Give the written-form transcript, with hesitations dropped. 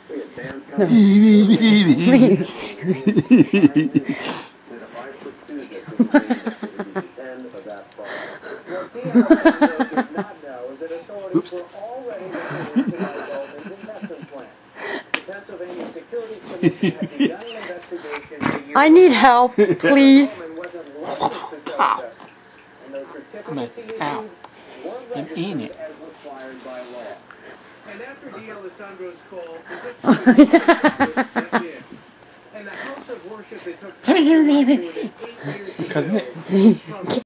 I need help, please. Come on, out. I'm in it. And after D'Alessandro's call, the district and the house of worship that took place 8 years ago